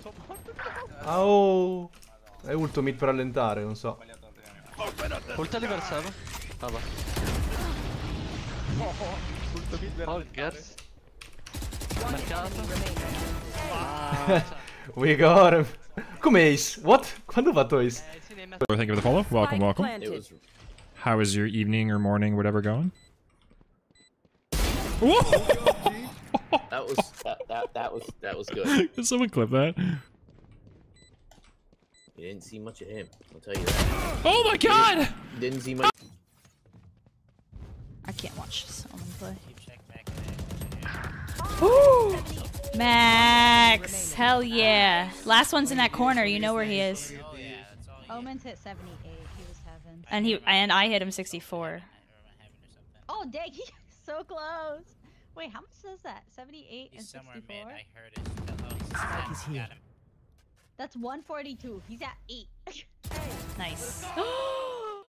Oh! È ulto mid per rallentare, non so. Ulta di Versava. Vabbè. Oh, Gers. Mercato. We got him. Come Ace? What? Quando ho fatto Ace? Thank you for the follow. Welcome, welcome. How is your evening or morning, whatever, going? That was good. Can someone clip that? You didn't see much of him, I'll tell you that. Oh my god! You didn't see much. I can't watch someone play. Ooh! Max! Hell yeah. Last one's in that corner, you know where he is. Omen's hit 78, he was heaven. And I hit him 64. Oh dang, he's so close. Wait, how much is that? 78 and 64? Mid, I heard it. That's 142. He's at 8. Nice.